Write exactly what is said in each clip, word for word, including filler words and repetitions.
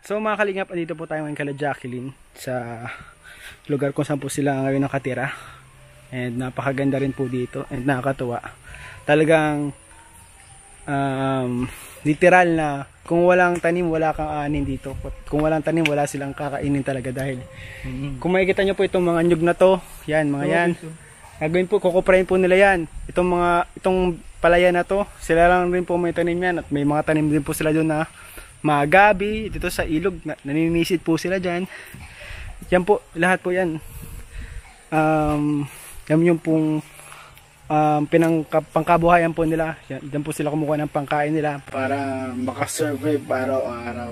So mga kalingap, andito po tayo ngayon kala Jacqueline sa lugar kung saan po sila ngayon nakatira. And napakaganda rin po dito and nakakatuwa. Talagang um, literal na kung walang tanim wala kang aanin dito. Kung walang tanim wala silang kakainin talaga dahil mm-hmm. kung makikita nyo po itong mga nyug na to, yan mga yan. Gagawin po, kukuprain po nila yan. Itong mga itong palaya na to, sila lang rin po may tanim yan at may mga tanim din po sila doon na mga gabi dito sa ilog, naninisid po sila dyan. Yan po, lahat po yan um, yan yung pong um, pinang, pangkabuhayan po nila. Yan, yan po sila kumukuha ng pangkain nila para makasurvive araw-araw.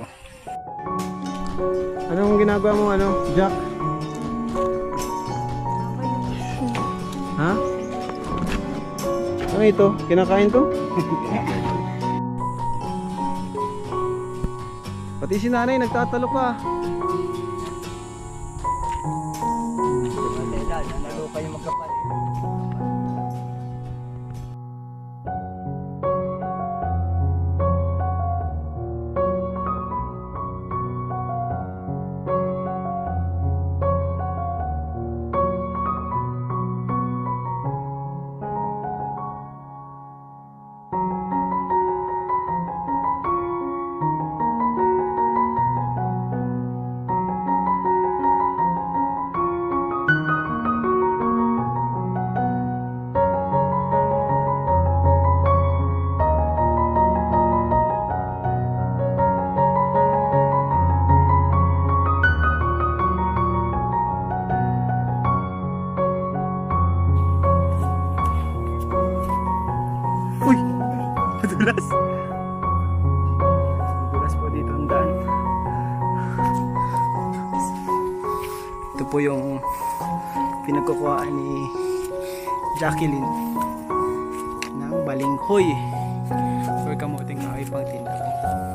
Anong ginagawa mo ano, Jack? Ha? Ano ito? Kinakain to? Pati si nanay nagtatalo pa. Lalo kayo magkapalit. Madulas. Madulas po dito ang daan. Ito po yung pinagkukuhaan ni Jacqueline ng balinghoy or kamuting kahoy pang tinda po.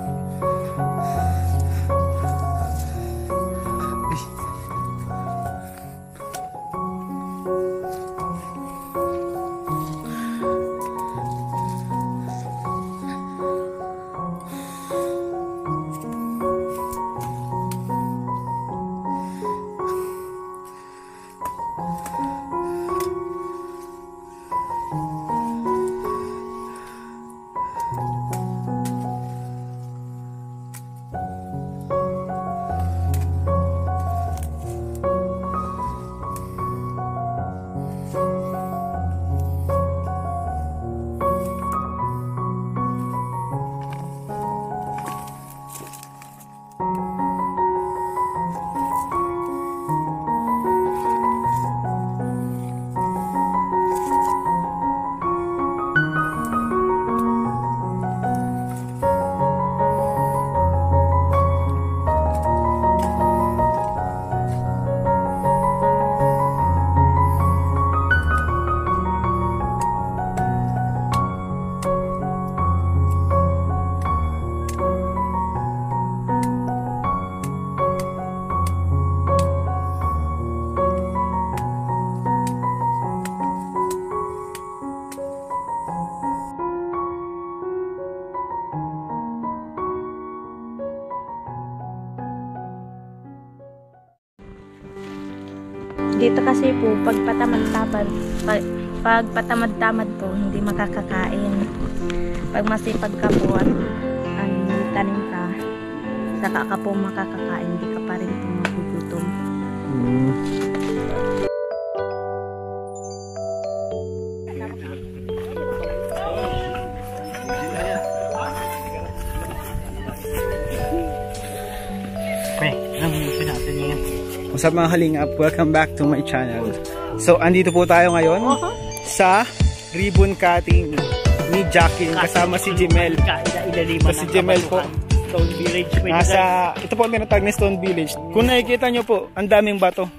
Dito kasi po, pag patamad-tamad, pag, pag patamad-tamad po, hindi makakakain. Pag masipag ka po at ang tanim ka, saka ka po makakakain, hindi ka pa rin po magugutom. Mm. What's up mga kalingap? Welcome back to my channel. So, andito po tayo ngayon uh-huh. sa ribbon cutting ni Jacqueline kasama si Jemel. So, si Jemel po Stone Village. Nasa, ito po ang tinatawag ni Stone Village. Kung nakikita nyo po, ang daming bato.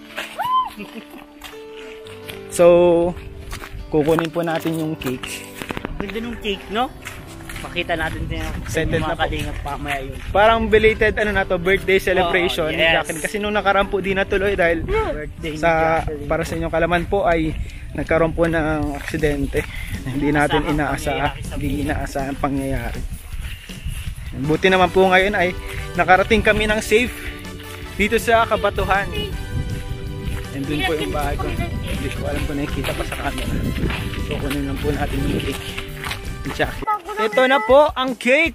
So, kukunin po natin yung cake. Ganda nung cake, no? Pakita natin din yung mga kalingap pamaya yun. Parang belated ano na to, birthday celebration oh, yes. ni Jacqueline. Kasi nung nakaraan po di natuloy dahil birthday sa para sa inyong kalaman po ay nagkaroon po ng aksidente. Hindi natin inaasa, hindi inaasahan pangyayari. Buti naman po ngayon ay nakarating kami ng safe dito sa Kabatuhan. And dun po yung bahay ko. Hindi ko alam kung nakikita pa sa camera. So kunin lang po natin yung cake. Ito na po ang cake!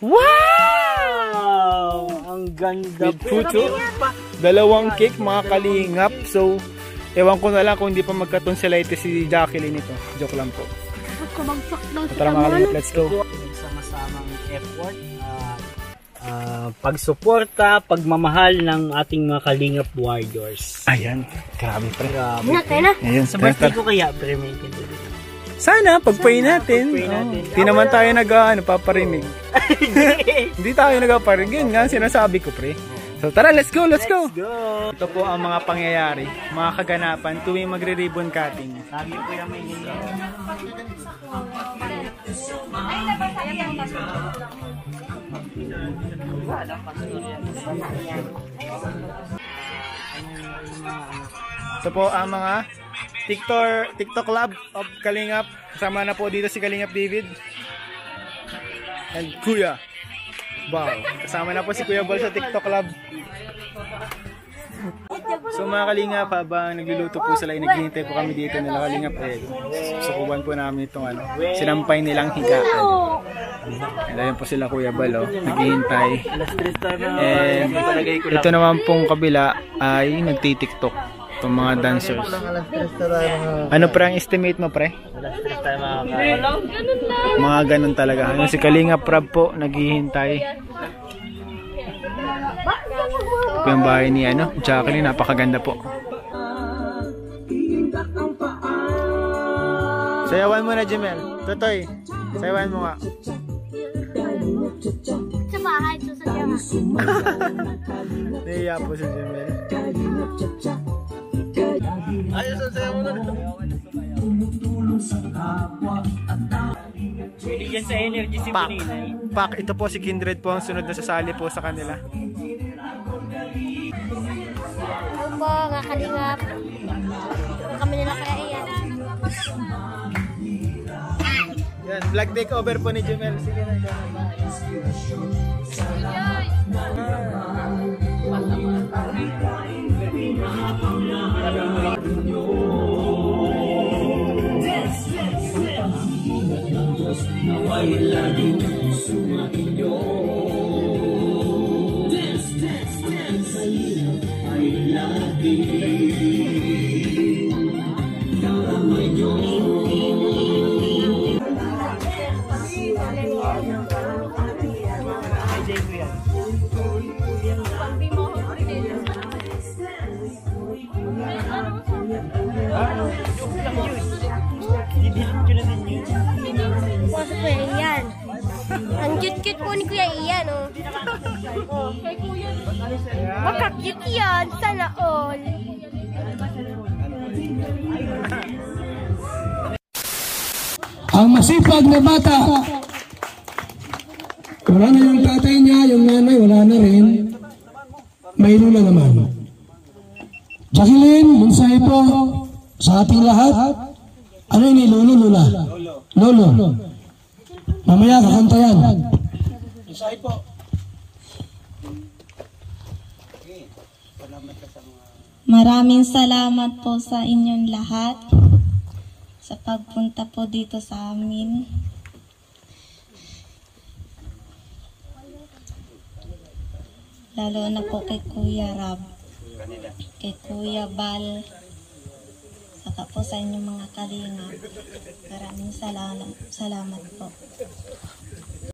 Wow! Ang ganda With puto. Dalawang cake mga kalingap. So, ewan ko na lang kung hindi pa magka-tonsillitis si Jacqueline ito. Joke lang po. So, tara mga kalingap, let's go. Sama-samang effort. Uh, pagsuporta, pagmamahal ng ating mga Kalingap Warriors. Ayan, grabe pre. Grabe. Ayan, Sa birthday ko kaya, pre, may ganito. Sana, pagpay natin. pagpay natin. Hindi naman tayo nag, ano, paparinig. Hindi tayo nagpaparinig. Yun nga, sinasabi ko pre. So tara, let's go, let's go. Let's go. Ito po ang mga pangyayari, mga kaganapan tuwing magre-ribbon cutting. Sabi ko yung may ganyan. Ito po ang mga TikTok, TikTok Club of Kalingap. Kasama na po dito si Kalingap David. And Kuya. Wow. Kasama na po si Kuya Bal sa TikTok Club. So mga Kalingap, habang nagluluto po sila, naghihintay po kami dito nila Kalingap. Eh, susukuban po namin itong ano, sinampay nilang higaan. And ayun po sila Kuya Bal, oh, naghihintay. And ito naman pong kabila ay nagtitiktok. Itong mga dancers. Ano pre ang estimate mo pre? Mga ganun talaga. Ano, si Kalingap Rab po naghihintay. Ito yung bahay ni ano, Jacqueline, napakaganda po. Sayawan mo na Jemel. Totoy, sayawan mo nga. Sa bahay, susayawan. Nahiya po si Jemel. Ayos ang sayaw mo na. Bigyan sa energy si Pak. Maninay. Pak, ito po si Kindred po ang sunod na sasali po sa kanila. Ano po, nga Kalingap. Kami nila kaya iyan. Yan, vlog takeover po ni Jemel. Sige na, Puso po yan. Ang cute-cute po ni Kuya Ian, oh. Oh. Baka cute yan. Sana all. Ang masipag na bata. Wala na yung tatay niya, yung nanay, wala na rin. May lula naman. Jacqueline, mensahe po sa ating lahat. Ano ini lolo, lula? Lolo. Mamaya kakanta yan. Mensahe po. Maraming salamat po sa inyong lahat sa pagpunta po dito sa amin. Lalo na po kay Kuya Rab, kay Kuya Bal, saka po sa inyong mga kalinga. Maraming salamat, salamat po.